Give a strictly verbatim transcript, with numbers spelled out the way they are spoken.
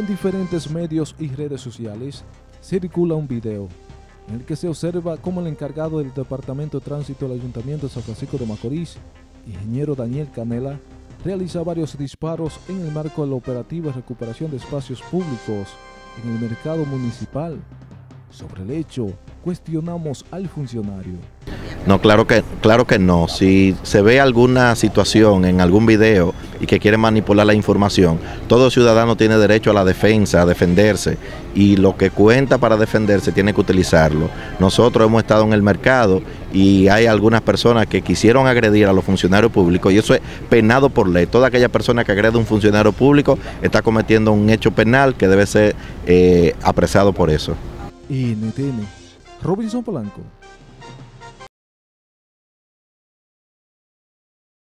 En diferentes medios y redes sociales circula un video en el que se observa cómo el encargado del Departamento de Tránsito del Ayuntamiento de San Francisco de Macorís, ingeniero Daniel Canela, realiza varios disparos en el marco del operativo de recuperación de espacios públicos en el mercado municipal. Sobre el hecho, cuestionamos al funcionario. No, claro que, claro que no. Si se ve alguna situación en algún video y que quiere manipular la información, todo ciudadano tiene derecho a la defensa, a defenderse, y lo que cuenta para defenderse tiene que utilizarlo. Nosotros hemos estado en el mercado y hay algunas personas que quisieron agredir a los funcionarios públicos y eso es penado por ley. Toda aquella persona que agrede a un funcionario público está cometiendo un hecho penal que debe ser eh, apresado por eso. N T N, Robinson Polanco.